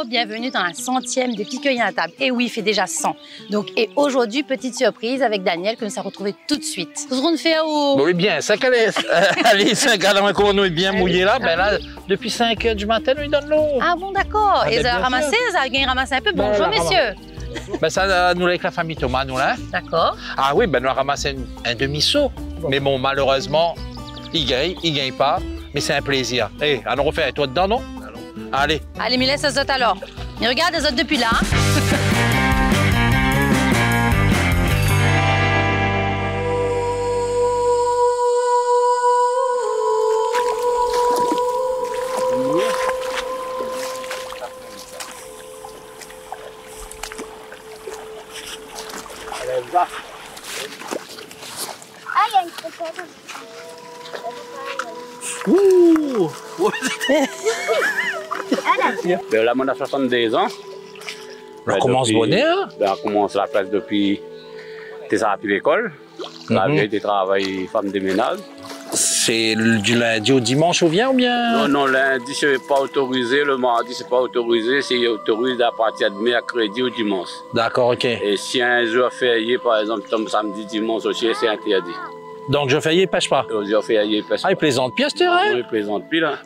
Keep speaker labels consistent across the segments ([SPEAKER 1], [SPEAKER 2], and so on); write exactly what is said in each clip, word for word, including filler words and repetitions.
[SPEAKER 1] bienvenue dans la centième de Piqueuille à table. Et oui, il fait déjà cent. Donc, et aujourd'hui, petite surprise avec Daniel que nous allons retrouver tout de suite. Qu'est-ce qu'on fait au...
[SPEAKER 2] Oui, bien, cinq allez, allez, cinq allez, comment nous est bien mouillé là, ben là, depuis cinq heures du matin, nous il donne l'eau.
[SPEAKER 1] Ah bon, d'accord.
[SPEAKER 2] Ah,
[SPEAKER 1] Et
[SPEAKER 2] ben,
[SPEAKER 1] ça a
[SPEAKER 2] bien
[SPEAKER 1] ramassé,
[SPEAKER 2] sûr.
[SPEAKER 1] ça a gagné ramassé un peu.
[SPEAKER 2] Ben,
[SPEAKER 1] Bonjour,
[SPEAKER 2] là,
[SPEAKER 1] messieurs.
[SPEAKER 2] Ben ça, nous avec la famille Thomas, nous là.
[SPEAKER 1] D'accord.
[SPEAKER 2] Ah oui, ben nous a ramassé un, un demi-seau.
[SPEAKER 1] Bon.
[SPEAKER 2] Mais bon, malheureusement, il gagne, il gagne pas, mais c'est un plaisir. Hé, allons refaire, toi dedans, non? Allez.
[SPEAKER 1] Allez, mais laisse les autres alors. Mais regarde les autres depuis là.
[SPEAKER 3] Ah, il y a une cocotte.
[SPEAKER 4] Ouh!
[SPEAKER 3] Ben là, on a soixante-deux ans.
[SPEAKER 2] On
[SPEAKER 3] Ben,
[SPEAKER 2] commence
[SPEAKER 3] depuis-
[SPEAKER 2] bonnet, hein?
[SPEAKER 3] Ben, on commence la classe depuis tes appris l'école. La
[SPEAKER 2] Mhm.
[SPEAKER 3] vieille des travail femme de ménage.
[SPEAKER 2] C'est le- du lundi au dimanche ou bien ou bien?
[SPEAKER 3] Non, non, lundi, c'est pas autorisé. Le mardi, c'est pas autorisé. C'est autorisé à partir de mercredi ou dimanche.
[SPEAKER 2] D'accord, ok.
[SPEAKER 3] Et si un jour férié, par exemple, comme samedi, dimanche aussi, c'est interdit.
[SPEAKER 2] Donc je fais, il pêche pas.
[SPEAKER 3] Aux jours fériés, parce
[SPEAKER 2] Ah, il plaisante bien, c'est vrai?
[SPEAKER 3] on ne plaisante plus, là.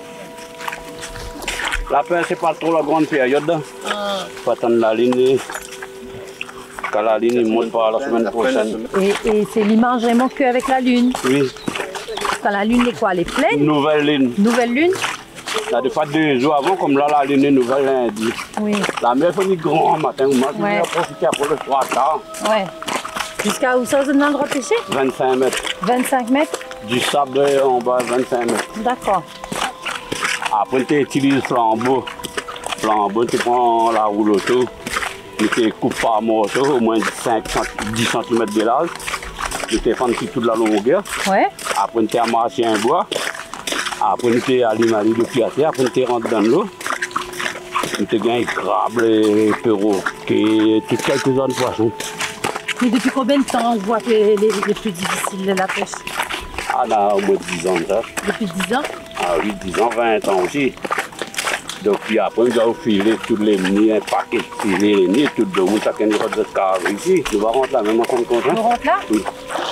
[SPEAKER 3] La pêche, c'est pas trop la grande période. Là. Faut attendre la ligne. Quand la ligne monte pas la semaine prochaine.
[SPEAKER 1] Et, et c'est l'image vraiment qu'avec la lune.
[SPEAKER 3] Oui,
[SPEAKER 1] Quand la lune est quoi? Elle est pleine?
[SPEAKER 3] nouvelle ligne.
[SPEAKER 1] Nouvelle lune?
[SPEAKER 3] Ça ne pas deux jours avant, comme là, la ligne est nouvelle lundi.
[SPEAKER 1] Oui.
[SPEAKER 3] La mer fait du grand matin. Moi, je
[SPEAKER 1] Ouais.
[SPEAKER 3] vais profiter pour le trois quarts,
[SPEAKER 1] Ouais. Jusqu'à où ça, vous avez le droit de pêcher?
[SPEAKER 3] vingt-cinq mètres.
[SPEAKER 1] vingt-cinq mètres?
[SPEAKER 3] Du sable en bas, vingt-cinq mètres.
[SPEAKER 1] D'accord.
[SPEAKER 3] Après, tu utilises le flambeau. Flambeau, tu prends la roule auto. Tu te coupes par morceau, au moins cinq, dix centimètres de large. Tu te fais toute la longueur.
[SPEAKER 1] Ouais.
[SPEAKER 3] Après, tu amasses un bois. Après, tu allumes à l'huile de piaté. Après, tu rentres dans l'eau. Tu gagnes crabe, les perroquets, toutes quelques autres poissons.
[SPEAKER 1] Mais depuis combien de temps on voit que les, les, les plus difficiles de la pêche?
[SPEAKER 3] Ah, là, au moins dix ans, ça.
[SPEAKER 1] Depuis dix ans?
[SPEAKER 3] Ah oui, dix ans, vingt ans aussi. Donc, puis après, on doit filer tous les nids, un paquet de filets, les nids, tout de monde, chacun de notre carré ici. Tu vas rentrer là, même en compte compte.
[SPEAKER 1] On rentre là?
[SPEAKER 3] Oui.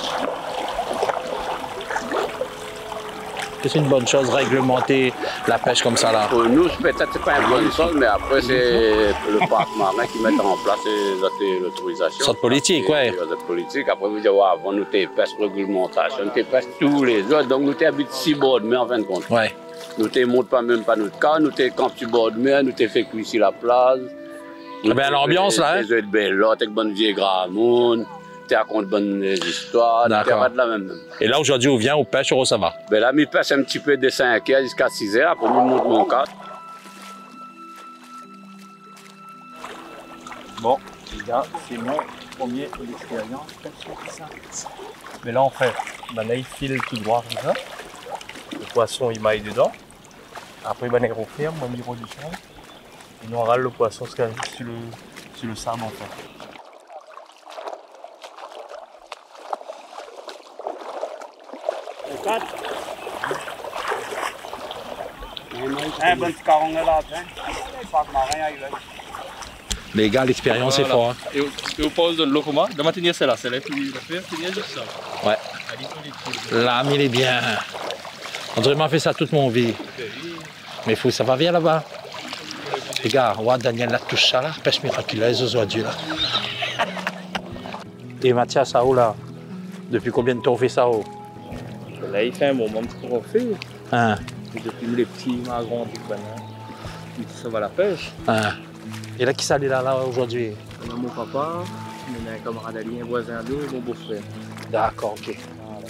[SPEAKER 2] C'est une bonne chose, réglementer la pêche comme ça là.
[SPEAKER 3] Pour nous, c'est peut-être c'est pas une bonne chose, mais après, c'est le parc marin qui met en place les- l'autorisation.
[SPEAKER 2] Sorte politique, ouais.
[SPEAKER 3] Les autres politiques. Après, vous dites, ouais, avant, nous, t'es pêche réglementation, t'es pêche tous les jours. Donc, nous, t'es habitués six bords de mer, en fin de compte.
[SPEAKER 2] Ouais.
[SPEAKER 3] Nous, t'es monte pas même pas notre cas, nous, t'es camp sur bord de mer, nous, t'es fait cuire sur la plage.
[SPEAKER 2] Eh ben, l'ambiance, là, hein?
[SPEAKER 3] T'es de belle là, t'es bonne vieille gramoun, t'es raconte bonnes histoires, t'es
[SPEAKER 2] D'accord.
[SPEAKER 3] pas de la même.
[SPEAKER 2] Et là aujourd'hui, on vient, on pêche, on ça va.
[SPEAKER 3] Ben là, mi pêche un petit peu de cinq heures jusqu'à six heures, après, on monte mon cadre.
[SPEAKER 4] Bon, les gars, c'est mon premier expérience pêche sur ça. Mais là, on fait, ben là, il file tout droit comme ça. Le poisson, il maille dedans. Après, ben, il referme, moi, il redescend. Et nous, on râle le poisson sur le, sur le sable, en fait.
[SPEAKER 3] Un bon petit caron là, le parc marin, il va.
[SPEAKER 2] Les gars, l'expérience est forte.
[SPEAKER 4] Et au, et au pause de l'eau comment? La matinée, c'est là, c'est là, puis la faire, c'est bien juste ça.
[SPEAKER 2] Hein. Ouais. Là, mais il est bien. On dirait que j'ai fait ça toute mon vie. Mais faut, ça va bien là-bas. Les gars, ouais, Daniel la touche ça là, pêche miraculeuse aujourd'hui là. Et Mathias, ça où là? Depuis combien de temps on fait ça où?
[SPEAKER 4] Là, il fait un moment qu'on fait.
[SPEAKER 2] Hein,
[SPEAKER 4] Et depuis les petits, ma grande, ça va la pêche.
[SPEAKER 2] hein. Et là, qui s'allait là, là aujourd'hui?
[SPEAKER 4] On a mon papa, on a un camarade Ali, un voisin d'eux et mon beau-frère.
[SPEAKER 2] D'accord, ok.
[SPEAKER 4] Voilà.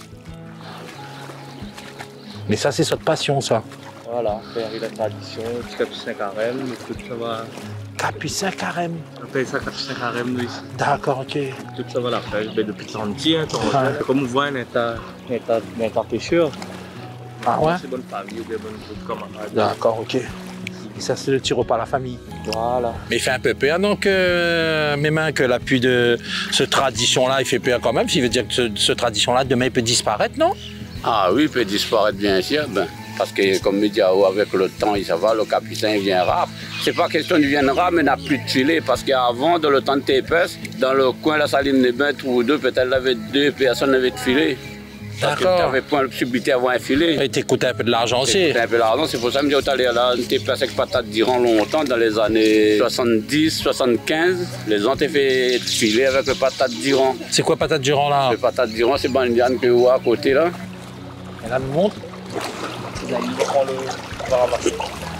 [SPEAKER 2] Mais ça, c'est votre passion, ça.
[SPEAKER 4] Voilà, faire la tradition, petit capucin carême, tout ça va.
[SPEAKER 2] Capucin carême.
[SPEAKER 4] On appelle ça capucin carême, nous ici.
[SPEAKER 2] D'accord, ok.
[SPEAKER 4] Tout ça va la pêche, ben, depuis trente ans, hein,
[SPEAKER 2] Ah.
[SPEAKER 4] c'est comme on voit un état, un état, un état pêcheur.
[SPEAKER 2] Ah ouais?
[SPEAKER 4] C'est bonne famille, des bonnes groupes camarades.
[SPEAKER 2] D'accord, ok. Et ça, c'est le petit repas à la famille.
[SPEAKER 4] Voilà.
[SPEAKER 2] Mais il fait un peu peur, donc, euh, mes mains, que l'appui de cette tradition-là, il fait peur quand même. Ça veut dire que ce, cette tradition-là, demain, il peut disparaître, non?
[SPEAKER 3] Ah oui, il peut disparaître bien sûr. Ben, Parce que, comme je dis, avec le temps, ça va, le capucin viendra. C'est pas question qu'il viendra, mais il n'a plus de filet. Parce qu'avant, dans le temps de T P S, dans le coin de la saline des bains, ou deux, peut-être il y avait deux personnes qui avaient de filet. Parce que tu n'avais pas la possibilité d'avoir un filet.
[SPEAKER 2] Et tu coûtais un peu de l'argent aussi.
[SPEAKER 3] Un peu d'argent, c'est pour ça que je me dis, allé à la T P S avec patate d'Iran longtemps, dans les années soixante-dix, soixante-quinze. Les gens ont fait filet avec le patate d'Iran.
[SPEAKER 2] C'est quoi patate d'Iran là?
[SPEAKER 3] Le patate d'Iran, c'est bandiane que vous voyez à côté là.
[SPEAKER 2] Et là, nous montre.
[SPEAKER 4] Là, il prend le. On va ramasser.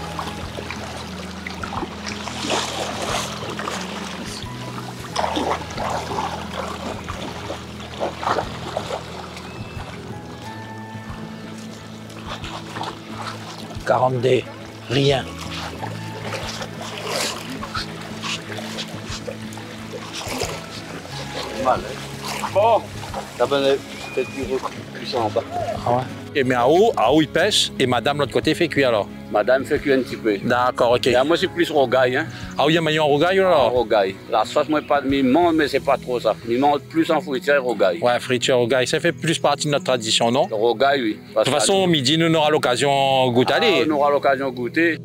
[SPEAKER 2] quarante D, rien.
[SPEAKER 3] Mal, hein? Bon, ça va peut-être plus en bas.
[SPEAKER 2] Ah ouais. Et mais à haut, à haut, il pêche et madame, l'autre côté, fait cuire alors?
[SPEAKER 3] Madame fait cuire un petit peu.
[SPEAKER 2] D'accord, ok.
[SPEAKER 3] Et moi, c'est plus rogaille. Hein?
[SPEAKER 2] Ah oui, il y a un rogaille alors?
[SPEAKER 3] Rogaille. La sauce, moi, pas de mimon, mais c'est pas trop ça. Mimon, plus en fruitière, rogaille.
[SPEAKER 2] Ouais, friture, rogaille, ça fait plus partie de notre tradition, non?
[SPEAKER 3] Le rogaille, oui.
[SPEAKER 2] De toute façon, au midi, nous, on aura l'occasion de goûter.
[SPEAKER 3] Ah, on aura l'occasion de goûter.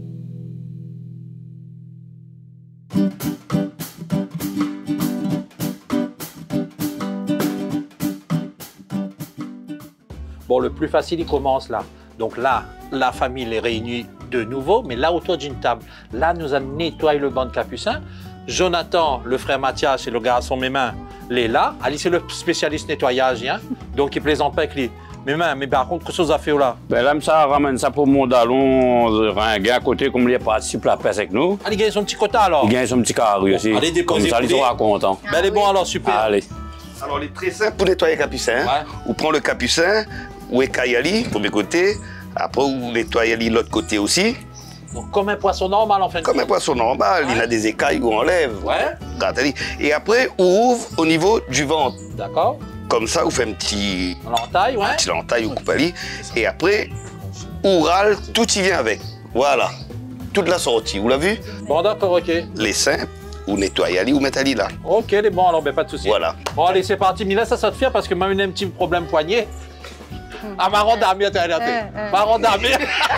[SPEAKER 2] Bon, le plus facile, il commence là. Donc là, la famille est réunie de nouveau, mais là, autour d'une table. Là, nous allons nettoyer le banc de capucin. Jonathan, le frère Mathias et le garçon mes mains, les là. Ali, c'est le spécialiste nettoyage, hein? Donc il plaisante pas avec les mes mains. Mais par contre, qu'est-ce que ça fait là?
[SPEAKER 3] Ben là, ça ramène ça pour mon dallon, un gars à côté, comme il participe la pêche avec nous.
[SPEAKER 2] Ali, il gagne son petit quota alors?
[SPEAKER 3] Il gagne son petit carré aussi.
[SPEAKER 2] Allez, déposer.
[SPEAKER 3] Comme ça, il sera content.
[SPEAKER 2] Ben, elle est bon alors, super.
[SPEAKER 3] Allez.
[SPEAKER 5] Alors, il est très simple pour nettoyer le capucin.
[SPEAKER 2] Ouais.
[SPEAKER 5] Vous prenez le capucin, ou écaillali, premier côté. Après, vous nettoyez l'autre côté aussi.
[SPEAKER 2] Donc, comme un poisson normal en fin de compte.
[SPEAKER 5] Comme un poisson normal,
[SPEAKER 2] Ouais.
[SPEAKER 5] il a des écailles qu'on enlève.
[SPEAKER 2] Ouais.
[SPEAKER 5] Et après, on ouvre au niveau du ventre.
[SPEAKER 2] D'accord.
[SPEAKER 5] Comme ça, vous faites un petit,
[SPEAKER 2] L'entaille, ouais.
[SPEAKER 5] un petit entaille ou coupali. Et après, on râle, tout y vient avec. Voilà. Toute la sortie. Vous l'avez vu?
[SPEAKER 2] Bon, d'accord, ok.
[SPEAKER 5] Les seins, vous nettoyez ali, vous mettez ali là.
[SPEAKER 2] Ok, elle est bon alors, ben pas de souci.
[SPEAKER 5] Voilà.
[SPEAKER 2] Bon, allez, c'est parti. Mila, ça, ça te fait parce que moi, j'ai un petit problème poignet. Ah, marron d'armure, t'as regardé.
[SPEAKER 1] Euh, euh.
[SPEAKER 2] Marron d'armure.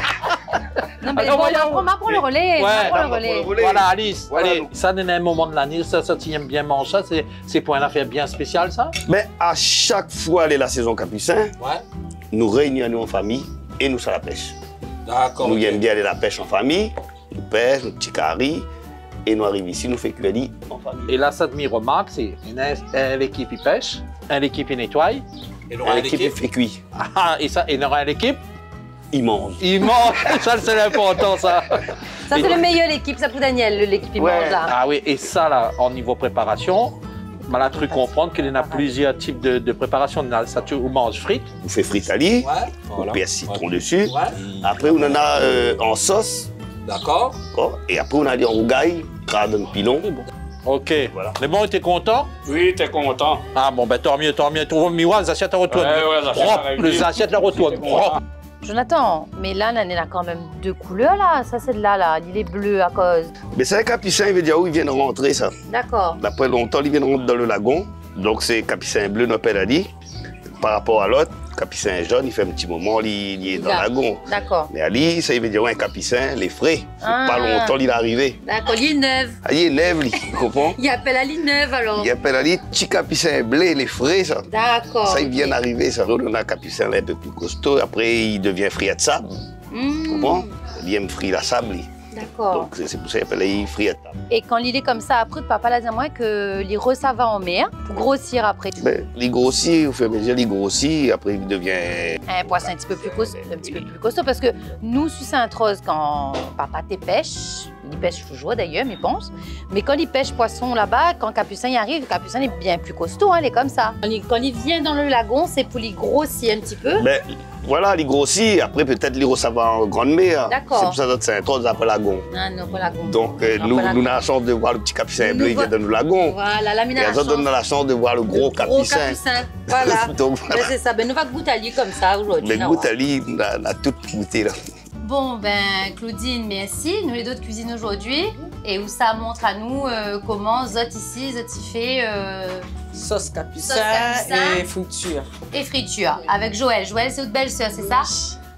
[SPEAKER 1] Non, mais
[SPEAKER 2] Alors,
[SPEAKER 1] bon,
[SPEAKER 2] voyons.
[SPEAKER 1] on va prendre le relais.
[SPEAKER 2] Ouais,
[SPEAKER 1] on va prendre le
[SPEAKER 5] on va
[SPEAKER 1] relais.
[SPEAKER 5] prendre le relais.
[SPEAKER 2] Voilà, Alice.
[SPEAKER 5] Voilà,
[SPEAKER 2] Allez,
[SPEAKER 5] nous.
[SPEAKER 2] ça, c'est un moment de l'année. Ça, ça, tu aimes bien manger ça. C'est, c'est pour une affaire bien spéciale, ça?
[SPEAKER 5] Mais à chaque fois, elle est la saison capucin,
[SPEAKER 2] Ouais.
[SPEAKER 5] nous réunissons nous en famille et nous à la pêche.
[SPEAKER 2] D'accord.
[SPEAKER 5] Nous
[SPEAKER 2] ok.
[SPEAKER 5] aimons bien aller à la pêche en famille, nous pêchons, nous petit carré, et nous arrivons ici, nous faisons cuire en famille.
[SPEAKER 2] Et là, ça, de mes remarques, c'est une, une équipe, il pêche, une équipe, il nettoie. Et
[SPEAKER 5] Et l'équipe fait cuire,
[SPEAKER 2] Ah, et ça, et il y aura une équipe,
[SPEAKER 5] il mange.
[SPEAKER 2] il mange. Ça, c'est important, ça.
[SPEAKER 1] Ça, c'est le meilleur, l'équipe. Ça pour Daniel, l'équipe, il
[SPEAKER 5] Ouais.
[SPEAKER 1] mange là.
[SPEAKER 2] Ah oui, et ça, là, au niveau préparation, on a cru comprendre qu'il y en a plusieurs types de, de préparation. Ça, tu manges frites.
[SPEAKER 5] On fait frite à lit,
[SPEAKER 2] Voilà.
[SPEAKER 5] on pèse citron dessus.
[SPEAKER 2] Ouais.
[SPEAKER 5] Après, on en a euh, en sauce,
[SPEAKER 2] D'accord.
[SPEAKER 5] d'accord, et après, on a des en rougaille, crade en pilon.
[SPEAKER 2] Ok.
[SPEAKER 5] Voilà.
[SPEAKER 2] Mais bon, t'es content?
[SPEAKER 3] Oui, t'es content.
[SPEAKER 2] Ah bon, ben tant mieux, tant mieux. Tu vois, Miwa, les assiettes, elles retournent.
[SPEAKER 3] Ouais, ouais, les assiettes,
[SPEAKER 2] Propre,
[SPEAKER 3] elles
[SPEAKER 2] les
[SPEAKER 3] reviennent.
[SPEAKER 2] assiettes, elles retournent. Propre.
[SPEAKER 1] Jonathan, mais là, là, il a quand même deux couleurs là. Ça, c'est de là, là. Il est bleu à cause.
[SPEAKER 5] Mais c'est un capucin, il veut dire où ils viennent rentrer, ça.
[SPEAKER 1] D'accord.
[SPEAKER 5] D'après longtemps, ils viennent rentrer dans le lagon. Donc, c'est capucin bleu, notre père a dit. Par rapport à l'autre, capucin jaune, il fait un petit moment, il, il est dans le
[SPEAKER 1] Là.
[SPEAKER 5] lagon.
[SPEAKER 1] D'accord.
[SPEAKER 5] Mais Ali, ça, il veut dire ouais, un capucin, les frais.
[SPEAKER 1] Ah.
[SPEAKER 5] Pas longtemps, il est arrivé.
[SPEAKER 1] D'accord, il est neuve.
[SPEAKER 5] Ah, il est neuf, lui, tu comprends?
[SPEAKER 1] Il appelle Ali neuve alors.
[SPEAKER 5] Il appelle Ali, petit capucin blé, les frais, ça.
[SPEAKER 1] D'accord.
[SPEAKER 5] Ça, il vient d'arriver, ça. On a un capucin là, un peu plus costaud. Après, il devient frit de sable. Tu
[SPEAKER 1] Mmh.
[SPEAKER 5] comprends? Il aime frit la sable, lui.
[SPEAKER 1] D'accord.
[SPEAKER 5] Donc, c'est pour ça qu'il appelle il frit de sable.
[SPEAKER 1] Et quand il est comme ça, après, papa l'a dit à moi que les ça va en mer pour grossir après.
[SPEAKER 5] Mais il grossit, au fur et à mesure, il grossit. Après, il devient.
[SPEAKER 1] Un poisson un petit peu plus costaud, un petit peu plus costaud parce que nous, sur Sainte-Rose, quand papa te pêche, il pêche toujours d'ailleurs, mais pense. Mais quand il pêche poisson là-bas, quand Capucin y arrive, Capucin est bien plus costaud, hein, il est comme ça. Quand il, quand il vient dans le lagon, c'est pour lui grossir un petit peu.
[SPEAKER 5] Mais voilà, il grossit. Après, peut-être, il ça va en grande mer.
[SPEAKER 1] D'accord.
[SPEAKER 5] C'est pour ça que c'est un trop après lagon.
[SPEAKER 1] Ah non, pas lagon.
[SPEAKER 5] Donc, euh,
[SPEAKER 1] Non,
[SPEAKER 5] nous,
[SPEAKER 1] pas lagon.
[SPEAKER 5] nous avons la chance de voir le petit capucin
[SPEAKER 1] Nous
[SPEAKER 5] bleu, il
[SPEAKER 1] voit-
[SPEAKER 5] vient dans le lagon.
[SPEAKER 1] Voilà, là,
[SPEAKER 5] Et
[SPEAKER 1] mina la
[SPEAKER 5] les autres, on
[SPEAKER 1] chance.
[SPEAKER 5] a la chance de voir le gros
[SPEAKER 1] Le gros
[SPEAKER 5] capucin.
[SPEAKER 1] Capucin. Voilà.
[SPEAKER 5] Donc,
[SPEAKER 1] Ben,
[SPEAKER 5] voilà.
[SPEAKER 1] c'est ça. Ben, nous va goûter à lui comme ça aujourd'hui.
[SPEAKER 5] Les
[SPEAKER 1] là,
[SPEAKER 5] gouttes
[SPEAKER 1] ouais.
[SPEAKER 5] à lui, on a, on a tout goûté là.
[SPEAKER 1] Bon, ben, Claudine, merci. Nous, les deux, cuisinent aujourd'hui. Et où ça montre à nous euh, comment Zot ici, Zot y fait euh,
[SPEAKER 6] Sauce capucin,
[SPEAKER 1] Sauce capucin.
[SPEAKER 6] et friture.
[SPEAKER 1] et friture avec Joël. Joël, c'est votre belle-sœur, c'est ça?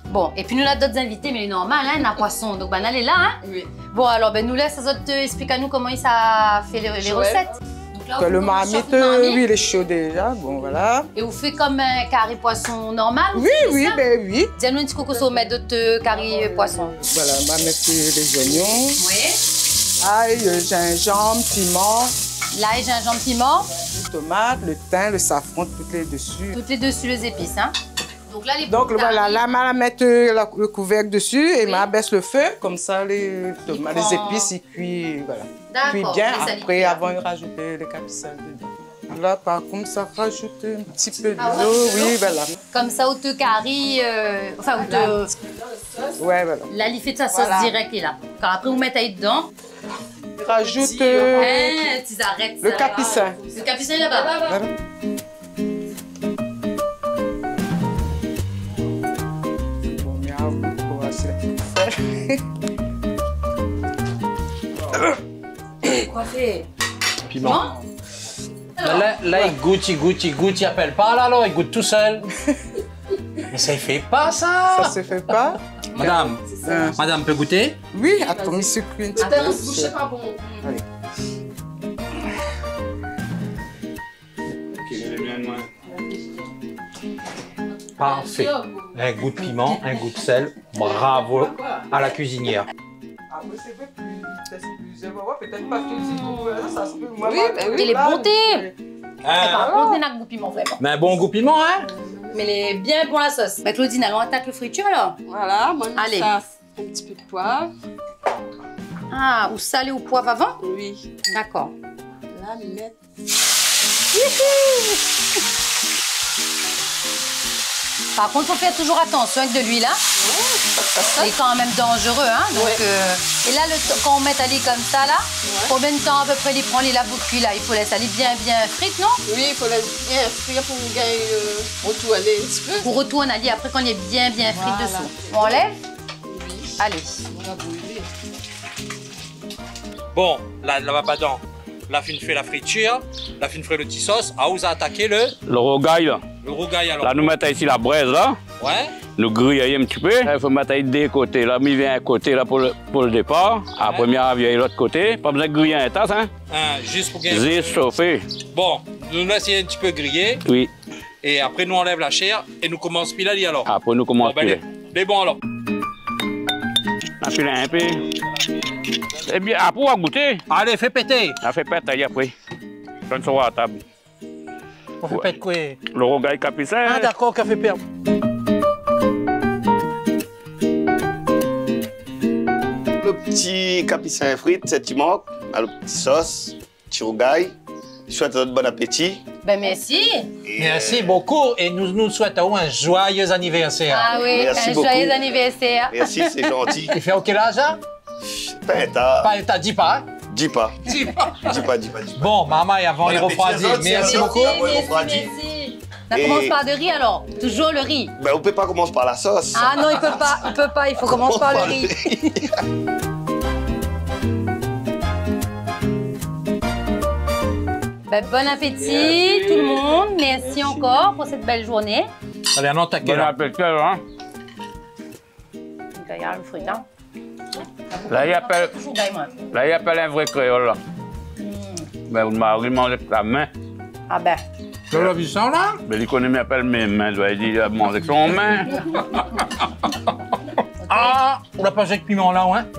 [SPEAKER 1] Bon, et puis nous, on a d'autres invités, mais les normales, hein, on a poisson. Donc, ben, allez là, hein.
[SPEAKER 6] Oui.
[SPEAKER 1] Bon, alors, ben, nous laisse expliquer à nous comment il ça fait les, les recettes. Donc, là,
[SPEAKER 6] Le marmite, oui, il est chaud déjà. Bon, voilà.
[SPEAKER 1] Et vous faites comme un carré poisson normal?
[SPEAKER 6] Oui, oui, ça? Ben oui.
[SPEAKER 1] Dis-nous un petit coco sur mettre d'autres carré poisson.
[SPEAKER 6] Voilà, on va mettre les oignons.
[SPEAKER 1] Oui.
[SPEAKER 6] Ail, gingembre, piment.
[SPEAKER 1] L'ail, gingembre, piment.
[SPEAKER 6] Les tomates, le thym, le safran, toutes les dessus.
[SPEAKER 1] Toutes les dessus, les épices, hein. Donc là, les
[SPEAKER 6] Donc voilà, là, on va mettre le couvercle dessus et
[SPEAKER 1] Oui.
[SPEAKER 6] on baisse le feu. Comme ça, les, tomates,
[SPEAKER 1] prend-
[SPEAKER 6] les épices, ils cuisent. Voilà. Cuit
[SPEAKER 1] D'accord.
[SPEAKER 6] bien.
[SPEAKER 1] mais ça
[SPEAKER 6] Après,
[SPEAKER 1] liquide.
[SPEAKER 6] avant de rajouter les capsicum dedans. Là, par contre, ça rajoute un petit peu d'eau.
[SPEAKER 1] Ah ouais?
[SPEAKER 6] Oui, voilà.
[SPEAKER 1] Comme ça, au te carry, euh, enfin, au te...
[SPEAKER 6] Ouais, voilà.
[SPEAKER 1] Là, il fait de sa sauce
[SPEAKER 6] Voilà.
[SPEAKER 1] directe, et là. Quand après, vous mettez ahí dedans.
[SPEAKER 6] Rajoute euh,
[SPEAKER 1] Hein, tu arrêtes
[SPEAKER 6] le
[SPEAKER 1] ça.
[SPEAKER 6] capicin.
[SPEAKER 1] Le capicin est là-bas.
[SPEAKER 6] Voilà. Bon, mais un goût pour assez.
[SPEAKER 1] Quoi fait?
[SPEAKER 2] Piment. Là, là, il goûte, il goûte, il goûte, il appelle pas là, alors il goûte tout seul. Mais ça ne fait pas ça.
[SPEAKER 6] Ça se fait pas.
[SPEAKER 2] Madame,
[SPEAKER 6] Hein.
[SPEAKER 2] madame peut goûter?
[SPEAKER 6] Oui, attends, mais c'est cuit un petit
[SPEAKER 1] Attends,
[SPEAKER 6] peu.
[SPEAKER 1] bouchez pas bon.
[SPEAKER 6] Allez.
[SPEAKER 2] Parfait. Un goût de piment, un goût de sel. Bravo à la cuisinière.
[SPEAKER 6] Ah, mais c'est vrai, plus, peut-être plus, ouais, peut-être pas tout de suite, ça se peut. Moi,
[SPEAKER 1] Oui,
[SPEAKER 6] moi,
[SPEAKER 1] ben oui,
[SPEAKER 6] là,
[SPEAKER 1] les bontés.
[SPEAKER 2] Hein?
[SPEAKER 1] Par contre, on a un goût piment, vraiment.
[SPEAKER 2] Mais un bon goût piment, hein?
[SPEAKER 1] Mais il est bien pour la sauce. Bah, Claudine, allons attaque le friture, alors.
[SPEAKER 6] Voilà, moi,
[SPEAKER 1] Allez.
[SPEAKER 6] ça, un petit peu de poivre.
[SPEAKER 1] Ah, ou salé ou poivre avant?
[SPEAKER 6] Oui.
[SPEAKER 1] D'accord.
[SPEAKER 6] Là, mettre.
[SPEAKER 1] Par contre, il faut faire toujours attention avec de l'huile, hein. C'est quand même dangereux, hein. Donc,
[SPEAKER 6] Ouais.
[SPEAKER 1] euh, et là, le t- quand on met Ali comme ça, là, combien de temps à peu près il prend les la boucle là? Il faut laisser aller bien, bien frite, non?
[SPEAKER 7] Oui, il faut la bien frire pour gagner euh, retourner un petit peu.
[SPEAKER 1] Pour retourner Ali après quand il est bien, bien frite
[SPEAKER 7] Voilà.
[SPEAKER 1] dessous. On enlève?
[SPEAKER 7] Oui,
[SPEAKER 1] Allez.
[SPEAKER 7] on va brûler.
[SPEAKER 2] Bon, là, là, pas dedans. La fin fait la friture, la fin fait le petit sauce. Ah, vous a attaqué le,
[SPEAKER 3] Le rogaille, là.
[SPEAKER 2] le rougail alors.
[SPEAKER 3] Là, nous mettons ici la braise, là.
[SPEAKER 2] Ouais.
[SPEAKER 3] Nous grillons un petit peu. Là, il faut mettre des côtés. Là, il vient un côté là, pour, le, pour le départ. Après, il vient l'autre côté. Pas besoin de griller un tas, hein.
[SPEAKER 2] Hein, juste pour gagner.
[SPEAKER 3] Juste chauffer.
[SPEAKER 2] Bon, nous laissons un petit peu griller.
[SPEAKER 3] Oui.
[SPEAKER 2] Et après, nous enlève la chair et nous commence pilali alors.
[SPEAKER 3] Après, nous
[SPEAKER 2] Bon,
[SPEAKER 3] commençons
[SPEAKER 2] ben,
[SPEAKER 3] à
[SPEAKER 2] les,
[SPEAKER 3] piler.
[SPEAKER 2] les bons alors.
[SPEAKER 3] On pile un peu. Eh bien, après, on va goûter.
[SPEAKER 2] Allez, fais péter.
[SPEAKER 3] On fait péter après. Donne ça à la table.
[SPEAKER 2] On fait
[SPEAKER 3] Ouais.
[SPEAKER 2] péter quoi?
[SPEAKER 3] Le rogaille capicin.
[SPEAKER 2] Ah, d'accord, café perdre.
[SPEAKER 5] Le petit capicin frites, c'est petit manque, à la petite sauce, petit rogaille. Je souhaite un bon appétit.
[SPEAKER 1] Ben, merci.
[SPEAKER 5] Et,
[SPEAKER 2] Merci beaucoup et nous nous souhaitons un joyeux anniversaire.
[SPEAKER 1] Ah oui,
[SPEAKER 5] Merci
[SPEAKER 1] un
[SPEAKER 5] beaucoup.
[SPEAKER 1] joyeux anniversaire.
[SPEAKER 5] euh, Merci, c'est gentil.
[SPEAKER 2] Il fait au quel âge là?
[SPEAKER 5] Ben, t'as-
[SPEAKER 2] Pas, t'as dit pas, hein?
[SPEAKER 5] dis pas.
[SPEAKER 2] Dis pas.
[SPEAKER 5] Dis pas, dis pas, dis pas.
[SPEAKER 2] Bon, maman, et avant,
[SPEAKER 5] Bon
[SPEAKER 2] il
[SPEAKER 5] appétit,
[SPEAKER 2] refroidit.
[SPEAKER 5] les autres,
[SPEAKER 2] Merci
[SPEAKER 5] c'est
[SPEAKER 2] beaucoup.
[SPEAKER 5] bon.
[SPEAKER 1] Merci,
[SPEAKER 5] on fera dix.
[SPEAKER 1] merci. On
[SPEAKER 5] Et-
[SPEAKER 1] commence par le riz alors. Toujours le riz.
[SPEAKER 5] Ben, on peut pas commencer par la sauce.
[SPEAKER 1] Ah non, il peut pas, il peut pas, il faut commencer par le riz. Ben, bon appétit tout le monde. Merci encore pour cette belle journée.
[SPEAKER 2] Allez, on attaque
[SPEAKER 3] Bon
[SPEAKER 2] là.
[SPEAKER 3] appétit, hein.
[SPEAKER 1] Regarde le fruit, hein.
[SPEAKER 3] Là, il appelle,
[SPEAKER 1] Toujours gagne, moi.
[SPEAKER 3] là, il appelle un vrai créole, là. Ben, vous m'avez mangé avec la main.
[SPEAKER 1] Ah ben.
[SPEAKER 2] Tu as vu ça là?
[SPEAKER 3] Ben, il connaît mes appels mes mains. Il dit, il a mangé avec son main.
[SPEAKER 2] Ah, on l'a pas avec piment là, hein?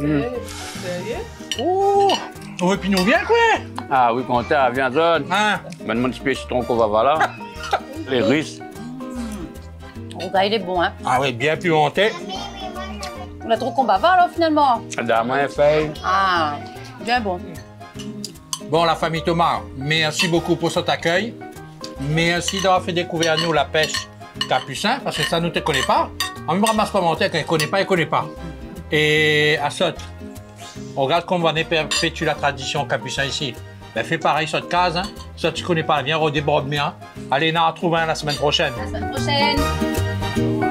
[SPEAKER 2] Oh, oui, puis nous vient quoi?
[SPEAKER 3] Ah oui, quand t'es à viande,
[SPEAKER 2] Hein?
[SPEAKER 3] ben, mon petit pied citron qu'on va voir là. Les riz.
[SPEAKER 1] Oh, ben, il est bon, hein.
[SPEAKER 2] Ah oui, bien pimenté.
[SPEAKER 1] On a trop qu'on bavard alors finalement.
[SPEAKER 3] La main feuille.
[SPEAKER 1] Ah, bien bon.
[SPEAKER 2] Bon, la famille Thomas, merci beaucoup pour cet accueil. Merci d'avoir fait découvrir à nous la pêche capucin, parce que ça, nous ne te connaît pas. On ne ramasse pas mentir, quand il ne connaît pas, il ne connaît pas. Et à Sot, on regarde comment on va perpétuer la tradition capucin ici. Ben, fais pareil, Sot case. Hein. Sot, tu ne connais pas, viens redéborde bien. Allez, on en retrouve un la semaine prochaine.
[SPEAKER 1] À la semaine prochaine.